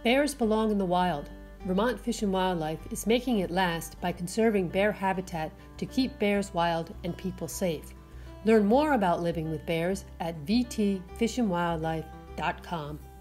Bears belong in the wild. Vermont Fish and Wildlife is making it last by conserving bear habitat to keep bears wild and people safe. Learn more about living with bears at vtfishandwildlife.com.